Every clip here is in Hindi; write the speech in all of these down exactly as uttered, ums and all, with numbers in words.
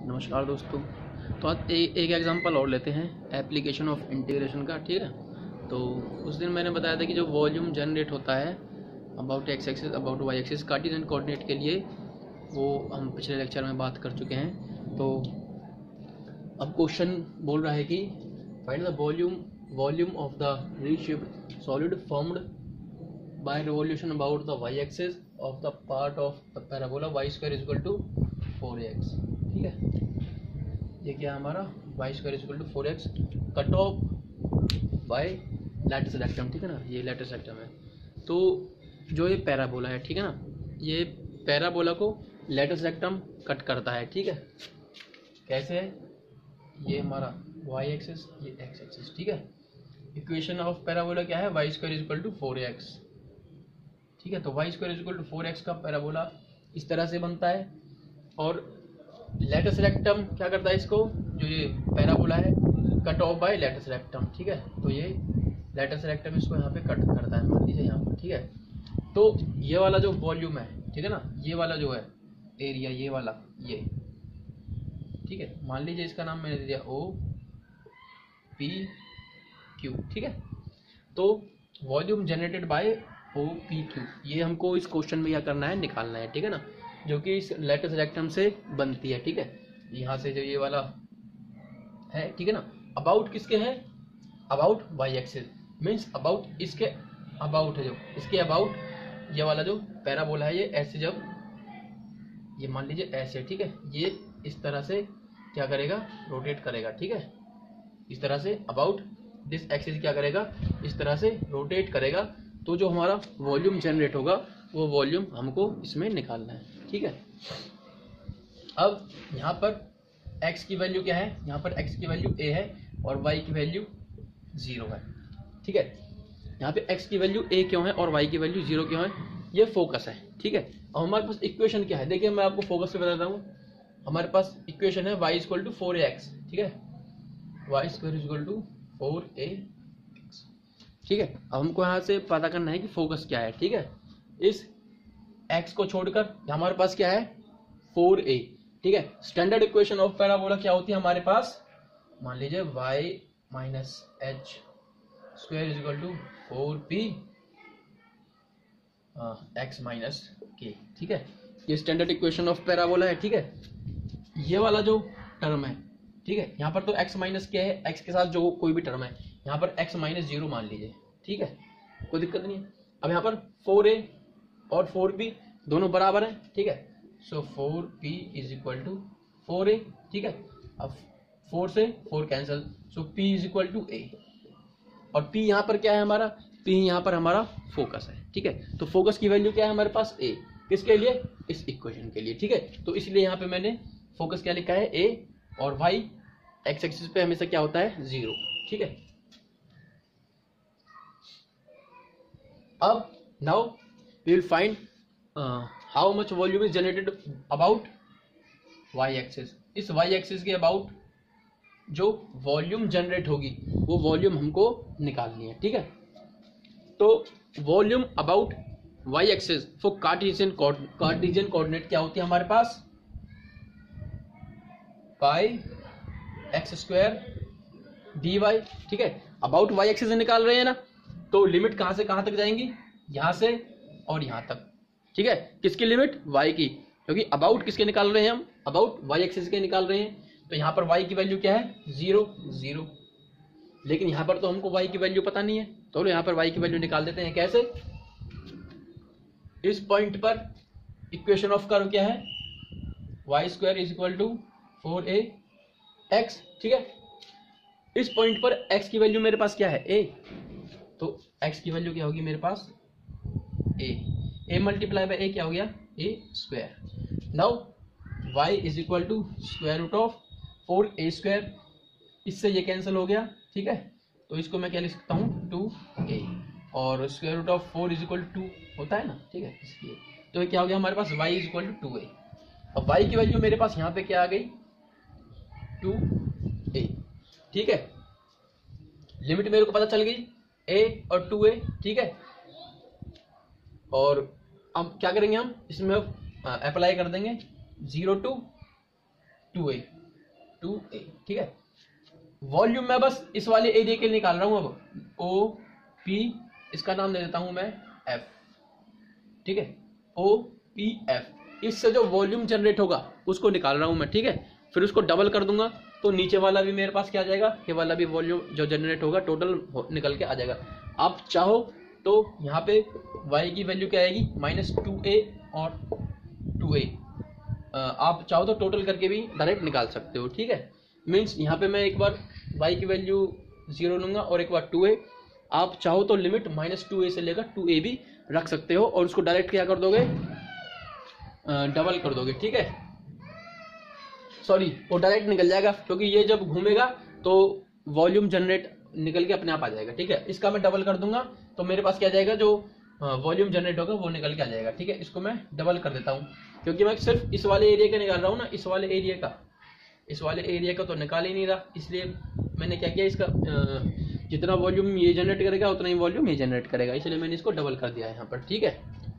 नमस्कार दोस्तों। तो आज ए, एक एग्जांपल और लेते हैं एप्लीकेशन ऑफ इंटीग्रेशन का। ठीक है, तो उस दिन मैंने बताया था कि जो वॉल्यूम जनरेट होता है about x axis about Y axis Cartesian coordinate के लिए, वो हम पिछले लेक्चर में बात कर चुके हैं। तो अब क्वेश्चन बोल रहा है कि find the volume volume of the reshaped solid formed by revolution about the Y axis of the part of the parabola Y square is equal to four X. ठीक है, ये क्या है हमारा Y square is equal to four X cut off by latus rectum. ठीक है ना, ये लैटिस रेक्टम है। तो जो ये पैराबोला है, ठीक है ना, ये पैराबोला को लैटिस रेक्टम कट करता है। ठीक है, कैसे है, ये हमारा वाई एक्सिस, ये एक्स एक्सिस। ठीक है, इक्वेशन ऑफ पैराबोला क्या है, Y square is equal to four X. ठीक है, तो Y square is equal to four X का पैराबोला इस तरह से बनता है। और लैटिस रेक्टम क्या करता है, इसको जो ये पैराबोला है cut off by latus rectum. ठीक है, तो ये लैटिस रेक्टम इसको यहाँ पे कट करता है, मान लीजिए यहाँ पर। ठीक है, तो ये वाला जो वॉल्यूम है, ठीक है ना, ये वाला जो है एरिया, ये वाला ये, ठीक है, मान लीजिए इसका नाम मैंने दे दिया ओ पी क्यू। ठीक है, तो volume generated by O P Q, ये हमको इस क्वेश्चन में क्या करना है, निकालना है। ठीक है ना, जो कि इस लैटिस रेक्टम से बनती है। ठीक है, यहाँ से जो ये वाला है, ठीक है ना, अबाउट किसके हैं, about Y axis, means about इसके अबाउट है, जो इसके अबाउट ये वाला जो पैराबोला है, ये ऐसे जब ये मान लीजिए ऐसे, ठीक है, ये इस तरह से क्या करेगा, रोटेट करेगा। ठीक है, इस तरह से अबाउट दिस एक्सिस क्या करेगा, इस तरह से रोटेट करेगा। तो जो हमारा वॉल्यूम जनरेट होगा वो वॉल्यूम हमको इसमें निकालना है। ठीक है, अब यहाँ पर x की वैल्यू क्या है, यहाँ पर x की वैल्यू a है और y की वैल्यू जीरो है। ठीक है, यहाँ पे x की वैल्यू a क्यों है और y की वैल्यू जीरो क्यों है, ये फोकस है। ठीक है, अब हमारे पास इक्वेशन क्या है, देखिए मैं आपको फोकस से बताता हूँ। हमारे पास इक्वेशन है y equal to four A X. ठीक है, Y square equal to four A X. ठीक है, अब हमको यहाँ से पता करना है कि फोकस क्या है। ठीक है, इस x को छोड़कर हमारे पास क्या है, फोर ए। ठीक है, स्टैंडर्ड इक्वेशन ऑफ पैराबोला क्या होती है हमारे पास, मान लीजिए y minus H square is equal to four P X minus K. ठीक है, ये स्टैंडर्ड इक्वेशन ऑफ पैराबोला है। ठीक है, ये वाला जो टर्म है, ठीक है, यहाँ पर तो x माइनस क्या है, x के साथ जो कोई भी टर्म है, यहाँ पर x माइनस जीरो मान लीजिए। ठीक है, कोई दिक्कत नहीं है। अब यहाँ पर फोर ए और फोर बी दोनों बराबर हैं। ठीक है, so four P is equal to four A. ठीक है, अब फोर से four cancel, so p is equal to A. और p यहाँ पर क्या है हमारा, p यहाँ पर हमारा फोकस है। ठीक है, तो फोकस की वैल्यू क्या है हमारे पास, a। किसके लिए, इस इक्वेशन के लिए। ठीक है, तो इसलिए यहाँ पे मैंने फोकस क्या लिखा है, a, और y एक्स एक्सिस पे हमेशा क्या होता है, जीरो। ठीक है, अब now we will find how much volume is generated about Y axis. इस वाई एक्सिस के अबाउट जो वॉल्यूम जनरेट होगी वो वॉल्यूम हमको निकालनी है। ठीक है, तो volume about Y axis for Cartesian Cartesian coordinate क्या होती है हमारे पास, pi X square D Y. ठीक है, अबाउट वाई एक्सिस से निकाल रहे हैं ना, तो लिमिट कहां से कहां तक जाएंगी, यहां से और यहां तक। ठीक है, किसकी लिमिट, y की, क्योंकि अबाउट किसके निकाल रहे हैं हम, अबाउट वाई एक्सिस के निकाल रहे हैं। तो यहां पर y की वैल्यू क्या है, जीरो जीरो। लेकिन यहां पर तो हमको y की वैल्यू पता नहीं है, तो यहां पर y की वैल्यू निकाल देते हैं। कैसे, इस पॉइंट पर इक्वेशन ऑफ कर्व क्या है, Y square is equal to four A X. ठीक है, इस पॉइंट पर x की वैल्यू मेरे पास क्या है, a, तो x की वैल्यू क्या होगी मेरे पास, a, a multiply by a क्या हो गया, a square. Now y is equal to square root of four A square, इससे ये कैंसिल हो गया। ठीक है, तो इसको मैं क्या लिख सकता हूँ, टू ए, और square root of four is equal to two होता है ना। ठीक है, इसलिए तो ये क्या हो गया हमारे पास, y is equal to two A. अब y की वैल्यू मेरे पास यहाँ पे क्या आ गई, टू ए। ठीक है, लिमिट मेरे को पता चल गई, a और टू ए। ठीक है, और अब क्या करेंगे हम, इसमें अप्लाई कर देंगे zero to two A. Two A, ठीक है। वॉल्यूम मैं बस इस वाले एरिया के लिए निकाल रहा हूं। अब ओ पी, इसका नाम दे देता हूं मैं एफ, ठीक है। ओ पी एफ, इससे जो वॉल्यूम जनरेट होगा उसको निकाल रहा हूं मैं, ठीक है। फिर उसको डबल कर दूंगा तो नीचे वाला भी मेरे पास क्या आ जाएगा, ये वाला भी वॉल्यूम जो जनरेट होगा टोटल निकल के आ जाएगा। आप चाहो तो यहाँ पे y की वैल्यू क्या आएगी, माइनस टू ए और टू ए। आप चाहो तो टोटल करके भी डायरेक्ट निकाल सकते हो, ठीक है। मीन्स यहाँ पे मैं एक बार y की वैल्यू जीरो लूंगा और एक बार टू ए। आप चाहो तो लिमिट माइनस टू ए से लेकर टू ए भी रख सकते हो और उसको डायरेक्ट क्या कर दोगे, डबल कर दोगे, ठीक है। सॉरी, वो डायरेक्ट निकल जाएगा क्योंकि ये जब घूमेगा तो वॉल्यूम जनरेट निकल के अपने आप आ जाएगा, ठीक है। इसका मैं डबल कर दूंगा तो मेरे पास क्या जाएगा, जो वॉल्यूम जनरेट होगा वो निकल के आ जाएगा, ठीक है। इसको मैं डबल कर देता हूँ क्योंकि मैं सिर्फ इस वाले एरिया का निकाल रहा हूँ ना, इस वाले एरिया का इस वाले एरिया का तो निकाल ही नहीं रहा, इसलिए मैंने क्या किया, इसका जितना वॉल्यूम ये जनरेट करेगा उतना ही वॉल्यूम ये जनरेट करेगा, इसलिए मैंने इसको डबल कर दिया है यहाँ पर, ठीक है।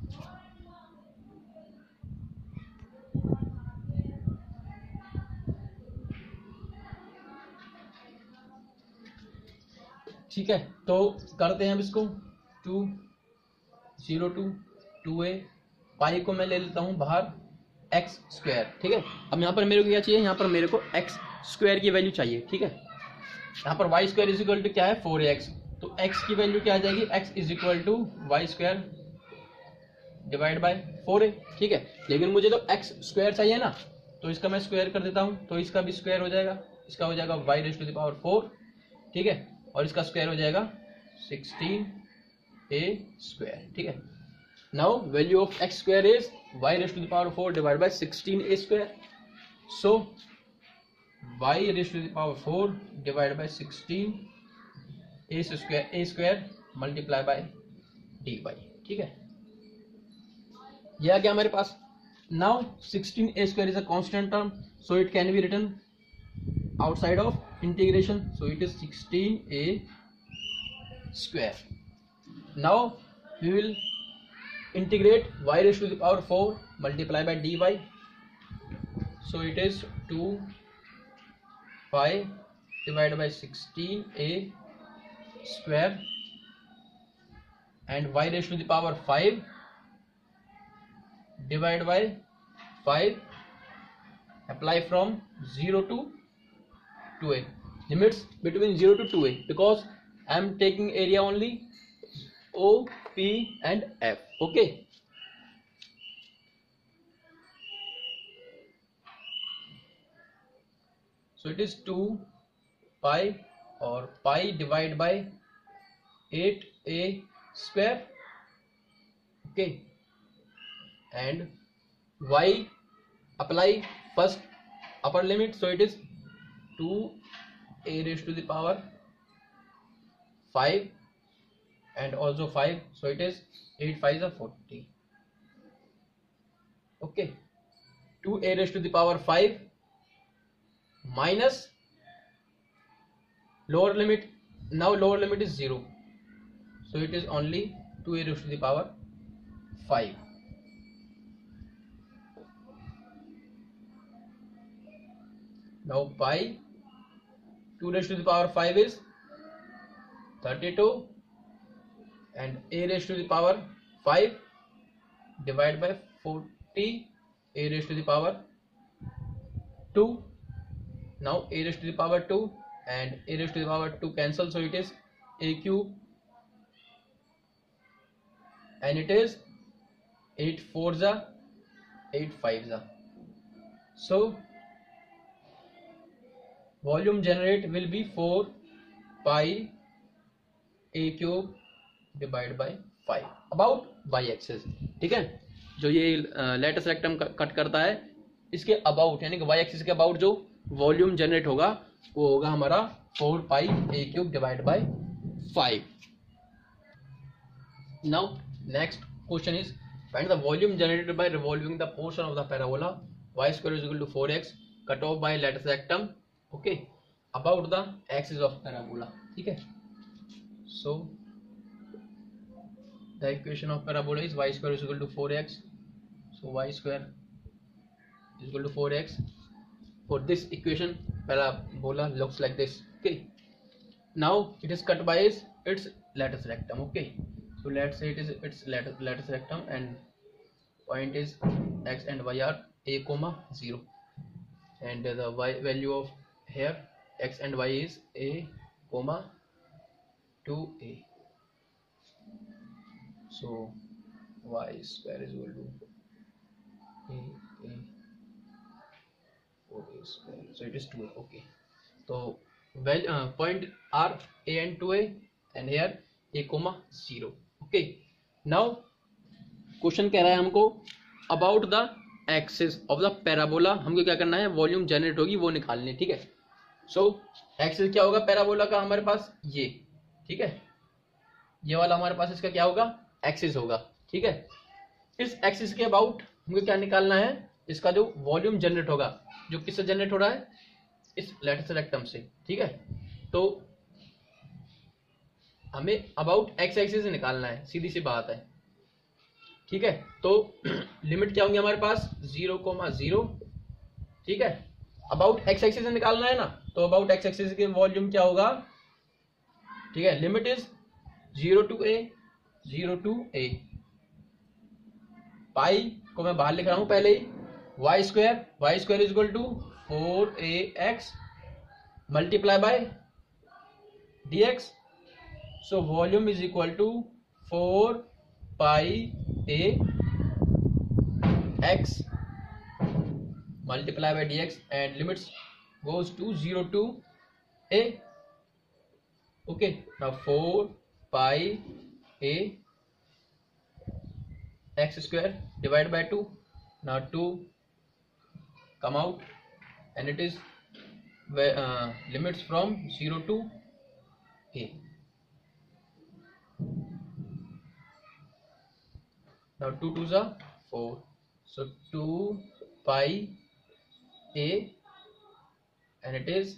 ठीक है, तो करते हैं अब इसको। Two zero to two A, pi को मैं ले लेता हूँ बाहर, एक्स स्क्वायर, ठीक है। अब यहाँ पर मेरे को क्या चाहिए, यहाँ पर मेरे को एक्स स्क्वायर की वैल्यू चाहिए, ठीक है। यहाँ पर Y square is equal to क्या है, फोर एक्स, तो एक्स की वैल्यू क्या आ जाएगी, X is equal to Y square divide by four A, ठीक है। लेकिन मुझे तो एक्स स्क्वायर चाहिए ना, तो इसका मैं स्क्वायर कर देता हूँ, तो इसका भी स्क्वायर हो जाएगा, इसका हो जाएगा Y raise to the power four, ठीक है, और इसका स्क्वायर हो जाएगा सिक्सटीन ए स्क्वायर, ठीक है। Now value of x square is y raised to the power four divided by sixteen a square. So y raised to the power four divided by sixteen a square a square multiply by dy, ठीक है। यह आ गया हमारे पास। Now sixteen a square is a constant term, so it can be written outside of integration. So it is sixteen a square. Now we will integrate y raised to the power four multiply by dy, so it is two pi divided by sixteen a square and y raised to the power five divided by five, apply from zero to two a, limits between zero to two a, because I am taking area only O, P and F, okay. So it is two pi or pi divided by eight a square, okay, and y apply first upper limit, so it is two a raised to the power five and also five, so it is eight fives are forty, okay. two a raised to the power five minus lower limit, now lower limit is zero, so it is only two a raised to the power five. Now pi two raised to the power five is thirty-two and a raised to the power five divided by forty a raised to the power two. Now a raised to the power two and a raised to the power two cancel, so it is a cube and it is eight fours are eight fives are, so volume generate will be four pi a cube divide by five about Y axis, ठीक है। जो ये लेटेस्ट रेक्टम कट करता है इसके अबाउट, यानी कि वाई एक्सिस के अबाउट जो वॉल्यूम जनरेट होगा वो होगा हमारा four pi A cube divide by five. Now next question is find the volume generated by revolving the portion of the parabola Y square is equal to four X cut off by latus rectum, okay, about the axis of parabola, ठीक है। So the equation of parabola is y square is equal to four x, so y square is equal to four x. For this equation parabola looks like this. Okay, now it is cut by its, its lattice rectum. Okay, so let's say it is its lattice, lattice rectum, and point is x and y are a comma zero, and the y value of here x and y is a comma two a. So y square is equal to a a four a square, so it is two a. Okay, so well uh, point are a and two a, and here a comma zero. Okay, now question कह रहा है हमको अबाउट the axis of the parabola, हमको क्या करना है, वॉल्यूम जनरेट होगी वो निकालनी है. ठीक है, सो एक्सिस क्या होगा पैराबोला का हमारे पास, ये. ठीक है, ये वाला हमारे पास इसका क्या होगा, एक्सिस होगा. ठीक है, इस एक्सिस के अबाउट हमको क्या निकालना है, इसका जो वॉल्यूम जनरेट होगा, जो किससे जनरेट हो रहा है, इस लैटिस रेक्टम से. ठीक है, तो हमें अबाउट एक्स एक्सिस निकालना है, सीधी सी बात है. ठीक है, तो लिमिट क्या होंगी हमारे पास, जीरो कोमा जीरो. ठीक है, अबाउट एक्स एक्सिस निकालना है ना, तो अबाउट एक्स एक्सिस के वॉल्यूम क्या होगा. ठीक है, limit is zero to A, zero to A. Pi को मैं बाहर लिख रहा हूं पहले ही, Y square, Y square is equal to four A x multiply by D X. So volume is equal to four pi A X multiply by dx, and limits goes to zero to a. Okay, now four pi a x square divided by two. Now two come out, and it is uh, limits from zero to a. Now two twos are four, so two pi a, and it is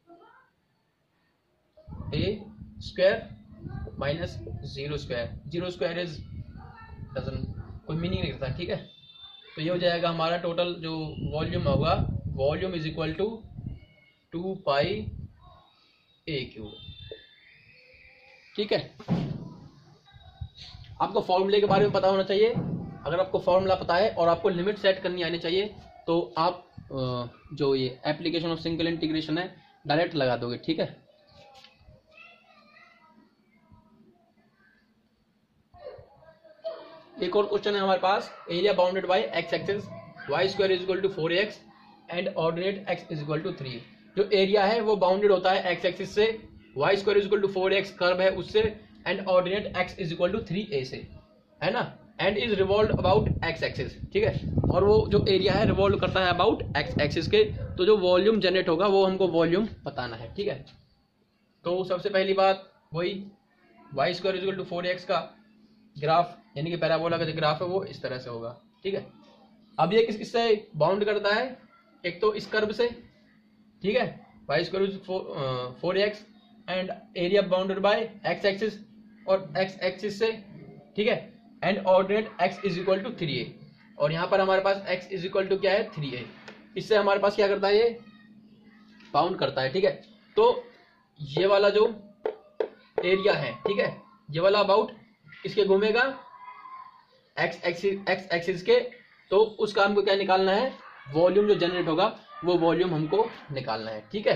a square minus zero square. Zero square is doesn't कोई मीनिंग नहीं रखता. ठीक है, तो ये हो जाएगा हमारा टोटल जो वॉल्यूम होगा, volume is equal to two pi A cube. ठीक है, आपको फॉर्मूले के बारे में पता होना चाहिए. अगर आपको फॉर्मूला पता है और आपको लिमिट सेट करनी आनी चाहिए, तो आप जो ये एप्लीकेशन ऑफ सिंगल इंटीग्रेशन है डायरेक्ट लगा दोगे. ठीक है, एक और क्वेश्चन है हमारे पास, area bounded by X axis, Y square is equal to four X and ordinate X is equal to three. जो एरिया है वो बाउंडेड होता है एक्स एक्सिस से, Y square is equal to four X curve है उससे, and ordinate X is equal to three ए से, है ना, and is revolve about x axis. ठीक है, और वो जो एरिया है रिवॉल्व करता है अबाउट एक्स एक्सिस के. तो जो वॉल्यूम जनरेट होगा वो हमको वॉल्यूम बताना है. ठीक है, तो सबसे पहली बात वही Y square is equal to four X का ग्राफ, यानी कि पैराबोला का जो ग्राफ है वो इस तरह से होगा. ठीक है, अब ये किस किससे बाउंड करता है, एक तो इस कर्व से. ठीक है, Y square is four X and area bounded by X axis और एक्स एक्सिस से. ठीक है, and ordinate x is equal to three A, और यहाँ पर हमारे पास x इज इक्वल टू क्या है, थ्री ए. इससे हमारे पास क्या करता है, ये बाउंड करता है. ठीक है, तो ये वाला जो एरिया है, ठीक है, ये वाला अबाउट किसके घूमेगा, x एक्सिस x एक्सिस के. तो उसका हमको क्या निकालना है, वॉल्यूम जो जनरेट होगा वो वॉल्यूम हमको निकालना है. ठीक है,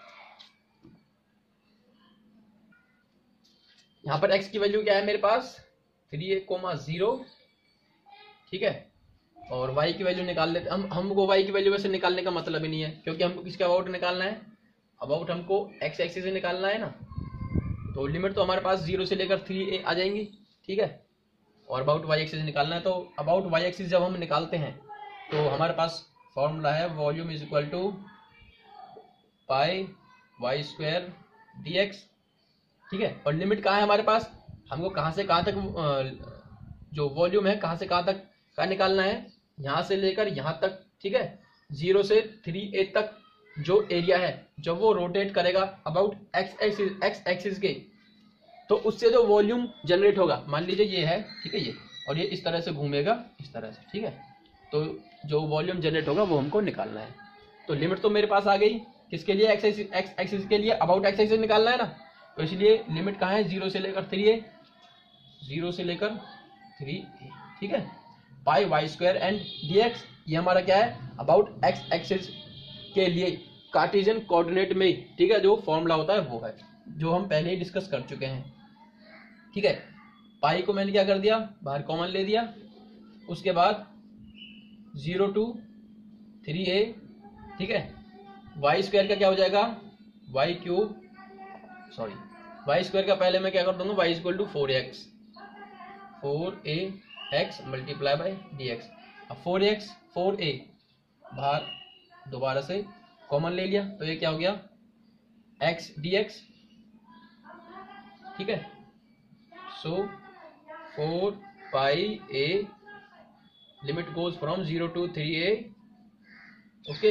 यहाँ पर x की वैल्यू क्या है मेरे पास, थ्री ए कोमा जीरो. ठीक है, और y की वैल्यू निकाल लेते हम. हमको y की वैल्यू वैसे निकालने का मतलब ही नहीं है, क्योंकि हमको किसका अबाउट निकालना है, अबाउट हमको x एक्सिस से निकालना है ना. तो लिमिट तो हमारे पास जीरो से लेकर थ्री ए आ जाएंगी. ठीक है, और अबाउट y एक्सिस निकालना है. तो अबाउट y एक्सिस जब हम निकालते हैं तो हमारे पास फॉर्मूला है, volume is equal to pi y square d x. ठीक है, और लिमिट कहाँ है हमारे पास, हमको कहाँ से कहाँ तक जो वॉल्यूम है कहाँ से कहाँ तक का निकालना है, यहाँ से लेकर यहाँ तक. ठीक है, जीरो से थ्री ए तक जो एरिया है जब वो रोटेट करेगा about x axis x axis के, तो उससे जो वॉल्यूम जनरेट होगा, मान लीजिए ये है. ठीक है, ये और ये इस तरह से घूमेगा, इस तरह से. ठीक है, तो जो वॉल्यूम जनरेट होगा वो हमको निकालना है. तो लिमिट तो मेरे पास आ गई, किसके लिए, एक्स एक्स एक्सिस के लिए, अबाउट एक्स एक्सिस निकालना है ना, तो इसलिए लिमिट कहाँ है, जीरो से लेकर थ्री ए, जीरो से लेकर थ्री ए, ठीक है। Pi y square and d x, ये हमारा क्या है, अबाउट एक्स एक्सिस के लिए कार्टेशियन कोऑर्डिनेट में, ठीक है, जो फॉर्मूला होता है वो है, जो हम पहले ही डिस्कस कर चुके हैं, ठीक है। पाई को मैंने क्या कर दिया, बाहर कॉमन ले दिया, उसके बाद जीरो टू थ्री ए, ठीक है। वाई स्क्वायर का क्या हो जाएगा, y cube, sorry y square का पहले मैं क्या कर दूंगा, y equal to four x, four A x multiply by d x. अब फोर एक्स फोर ए बाहर दोबारा से कॉमन ले लिया, तो ये क्या हो गया, एक्स डी एक्स, ठीक है। So four pi a, limit goes from zero to three a, okay,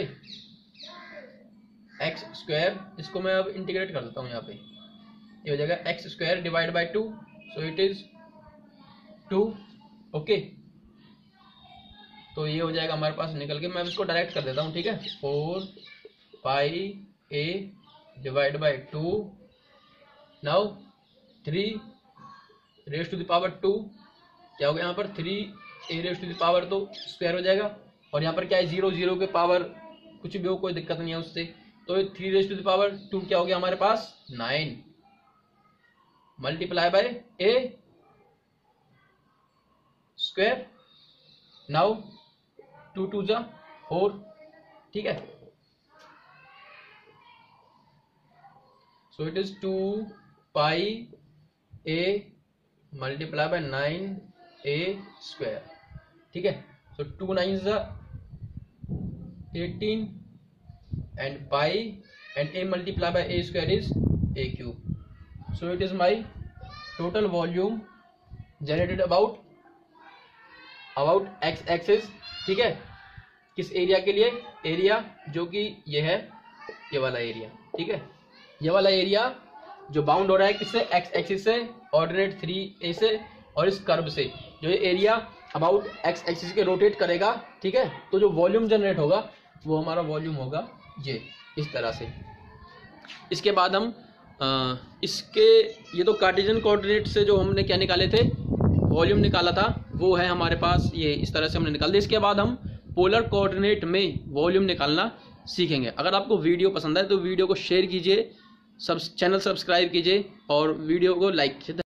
x square, इसको मैं अब इंटीग्रेट कर देता हूँ यहाँ पे, ये हो जाएगा x square divide by two, so it is two, okay. तो ये हो जाएगा हमारे पास निकल के, मैं इसको डायरेक्ट कर देता हूँ, ठीक है। Four pi a divide by two, now three raise to the power two, क्या हो गया यहाँ पर, three a raise to the power, तो स्क्वायर हो जाएगा, और यहाँ पर क्या है, जीरो, जीरो के पावर कुछ भी हो, कोई दिक्कत नहीं है उससे, तो three raise to the power two क्या हो गया हमारे पास, nine, multiply by a square, now two two जा फोर, ठीक है। So it is two pi a multiply by nine a square, ठीक है। सो टू नाइन जा eighteen and pi and a multiplied by a square is a cube. So it is my total volume generated about about x axis, ठीक है। किस एरिया के लिए, एरिया जो कि ये है, ये वाला एरिया, ठीक है। ये वाला एरिया जो बाउंड हो रहा है किससे, x एक्सिस से, ऑर्डिनेट थ्री ए से, और इस कर्व से, जो ये एरिया अबाउट x एक्सिस के रोटेट करेगा, ठीक है। तो जो वॉल्यूम जनरेट होगा वो हमारा वॉल्यूम होगा ये इस तरह से। इसके बाद हम आ, इसके, ये तो कार्टेशियन कोऑर्डिनेट से जो हमने क्या निकाले थे, वॉल्यूम निकाला था, वो है हमारे पास, ये इस तरह से हमने निकाल दिया। इसके बाद हम पोलर कोऑर्डिनेट में वॉल्यूम निकालना सीखेंगे। अगर आपको वीडियो पसंद आए तो वीडियो को शेयर कीजिए, सब चैनल सब्सक्राइब कीजिए और वीडियो को लाइक कीजिए।